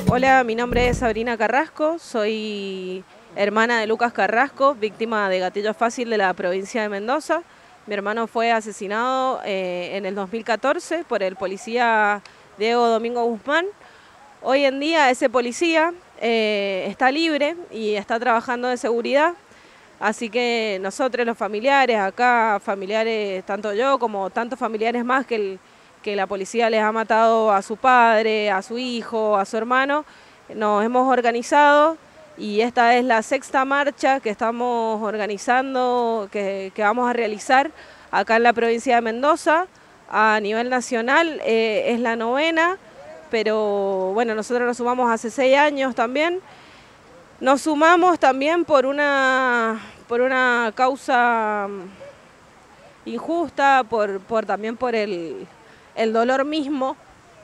Hola, mi nombre es Sabrina Carrasco, soy hermana de Lucas Carrasco, víctima de gatillo fácil de la provincia de Mendoza. Mi hermano fue asesinado en el 2014 por el policía Diego Domingo Guzmán. Hoy en día ese policía está libre y está trabajando de seguridad, así que nosotros los familiares, acá familiares, tanto yo como tantos familiares más que la policía les ha matado a su padre, a su hijo, a su hermano, nos hemos organizado y esta es la sexta marcha que estamos organizando, que vamos a realizar acá en la provincia de Mendoza. A nivel nacional es la novena, pero bueno, nosotros nos sumamos hace 6 años también. Nos sumamos también por una causa injusta, también por el dolor mismo.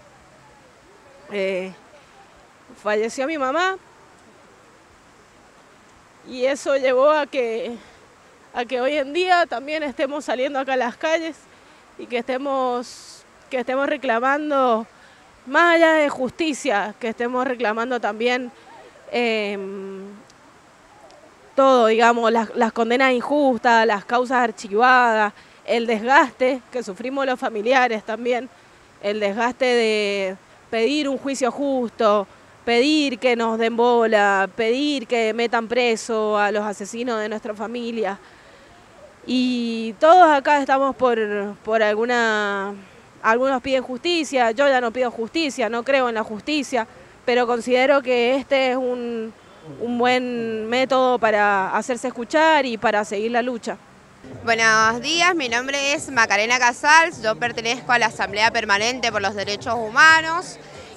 Falleció mi mamá y eso llevó a que hoy en día también estemos saliendo acá a las calles y que estemos reclamando, más allá de justicia, que estemos reclamando también todo, digamos, las condenas injustas, las causas archivadas, el desgaste que sufrimos los familiares también, el desgaste de pedir un juicio justo, pedir que nos den bola, pedir que metan preso a los asesinos de nuestra familia. Y todos acá estamos por algunos piden justicia, yo ya no pido justicia, no creo en la justicia, pero considero que este es un buen método para hacerse escuchar y para seguir la lucha. Buenos días, mi nombre es Macarena Casals, yo pertenezco a la Asamblea Permanente por los Derechos Humanos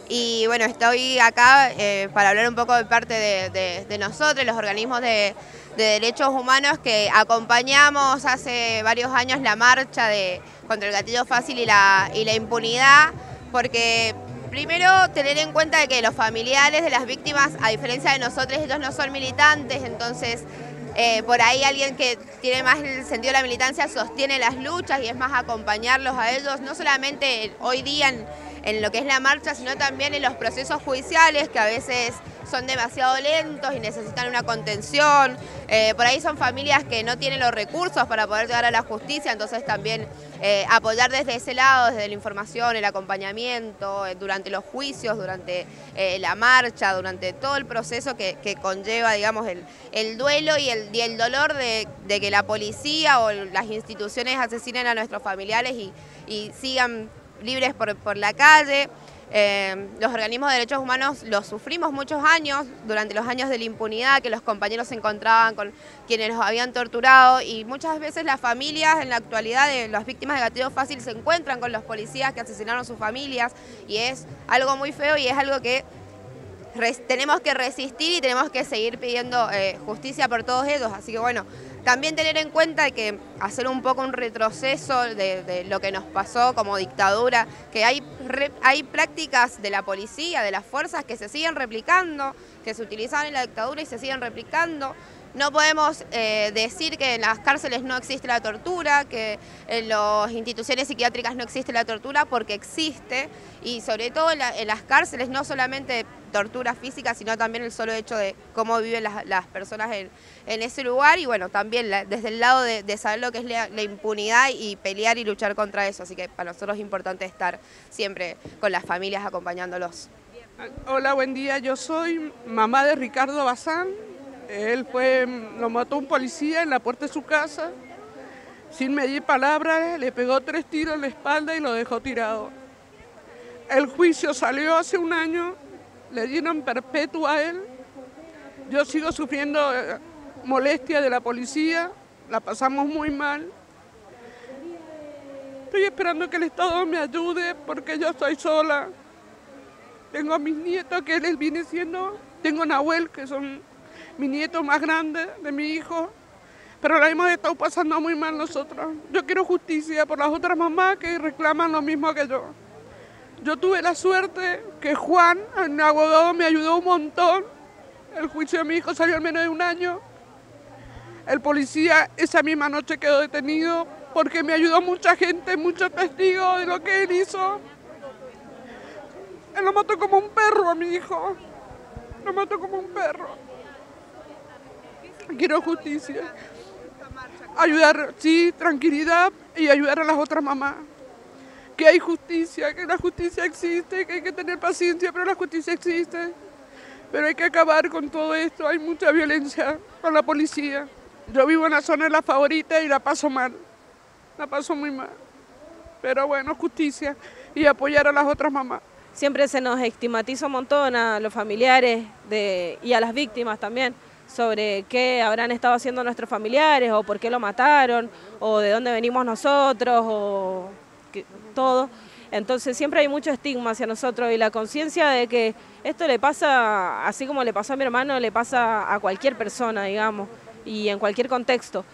y bueno, estoy acá para hablar un poco de parte de nosotros, los organismos de derechos humanos que acompañamos hace varios años la marcha contra el gatillo fácil y la impunidad, porque primero tener en cuenta de que los familiares de las víctimas, a diferencia de nosotros, ellos no son militantes, entonces por ahí alguien que tiene más el sentido de la militancia sostiene las luchas y es más acompañarlos a ellos, no solamente hoy día en lo que es la marcha, sino también en los procesos judiciales que a veces son demasiado lentos y necesitan una contención. Por ahí son familias que no tienen los recursos para poder llegar a la justicia, entonces también apoyar desde ese lado, desde la información, el acompañamiento, durante los juicios, durante la marcha, durante todo el proceso que conlleva, digamos, el duelo y el dolor de que la policía o las instituciones asesinen a nuestros familiares y sigan libres por la calle. Los organismos de derechos humanos los sufrimos muchos años, durante los años de la impunidad, que los compañeros se encontraban con quienes los habían torturado y muchas veces las familias en la actualidad de las víctimas de gatillo fácil se encuentran con los policías que asesinaron a sus familias y es algo muy feo y es algo que tenemos que resistir y tenemos que seguir pidiendo justicia por todos ellos, así que bueno, también tener en cuenta que hacer un poco un retroceso de lo que nos pasó como dictadura, que hay prácticas de la policía, de las fuerzas que se siguen replicando, que se utilizaban en la dictadura y se siguen replicando. No podemos decir que en las cárceles no existe la tortura, que en las instituciones psiquiátricas no existe la tortura, porque existe, y sobre todo en las cárceles no solamente tortura física, sino también el solo hecho de cómo viven las personas en ese lugar, y bueno, también desde el lado de saber lo que es la impunidad y pelear y luchar contra eso, así que para nosotros es importante estar siempre con las familias acompañándolos. Hola, buen día, yo soy mamá de Ricardo Bazán. Él lo mató un policía en la puerta de su casa, sin medir palabras, le pegó 3 tiros en la espalda y lo dejó tirado. El juicio salió hace 1 año, le dieron perpetua a él. Yo sigo sufriendo molestia de la policía, la pasamos muy mal. Estoy esperando que el Estado me ayude porque yo estoy sola. Tengo a mis nietos que él viene siendo, tengo a Nahuel que son mi nieto más grande de mi hijo, pero la hemos estado pasando muy mal nosotros. Yo quiero justicia por las otras mamás que reclaman lo mismo que yo. Yo tuve la suerte que Juan, el abogado, me ayudó un montón. El juicio de mi hijo salió en menos de 1 año. El policía esa misma noche quedó detenido porque me ayudó mucha gente, muchos testigos de lo que él hizo. Él lo mató como un perro a mi hijo. lo mató como un perro. Quiero justicia. Ayudar, sí, tranquilidad y ayudar a las otras mamás. Que hay justicia, que la justicia existe, que hay que tener paciencia, pero la justicia existe. Pero hay que acabar con todo esto, hay mucha violencia con la policía. Yo vivo en la zona de La Favorita y la paso mal, la paso muy mal. Pero bueno, justicia y apoyar a las otras mamás. Siempre se nos estigmatiza un montón a los familiares y a las víctimas también, sobre qué habrán estado haciendo nuestros familiares, o por qué lo mataron, o de dónde venimos nosotros, o todo. Entonces siempre hay mucho estigma hacia nosotros y la conciencia de que esto le pasa, así como le pasó a mi hermano, le pasa a cualquier persona, digamos, y en cualquier contexto.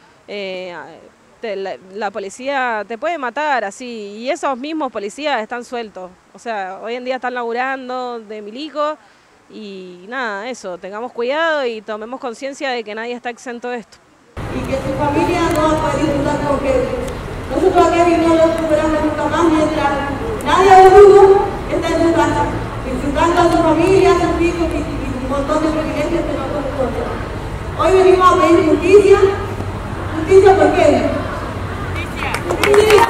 La policía te puede matar así, y esos mismos policías están sueltos. O sea, hoy en día están laburando de milico y nada, eso, tengamos cuidado y tomemos conciencia de que nadie está exento de esto. Y que su familia no puede disfrutar porque nosotros aquí no lo superamos nunca más mientras nadie de uno está en su casa, disfrutando de su familia, sus hijos y un montón de privilegios que no corresponden. Hoy venimos a pedir justicia. ¿Justicia por qué? Justicia.